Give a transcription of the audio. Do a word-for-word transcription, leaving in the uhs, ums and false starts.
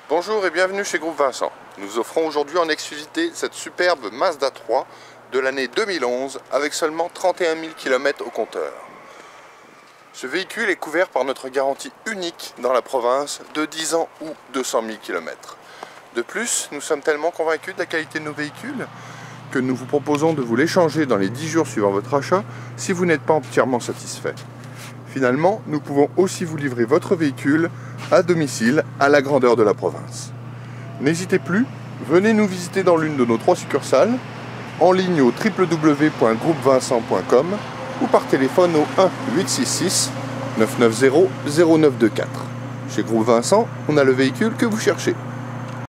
Bonjour et bienvenue chez Groupe Vincent. Nous offrons aujourd'hui en exclusivité cette superbe Mazda trois de l'année deux mille onze avec seulement trente et un mille kilomètres au compteur. Ce véhicule est couvert par notre garantie unique dans la province de dix ans ou deux cent mille kilomètres. De plus, nous sommes tellement convaincus de la qualité de nos véhicules que nous vous proposons de vous l'échanger dans les dix jours suivant votre achat si vous n'êtes pas entièrement satisfait. Finalement, nous pouvons aussi vous livrer votre véhicule à domicile à la grandeur de la province. N'hésitez plus, venez nous visiter dans l'une de nos trois succursales, en ligne au w w w point groupe vincent point com ou par téléphone au un huit six six neuf neuf zéro zéro neuf deux quatre. Chez Groupe Vincent, on a le véhicule que vous cherchez.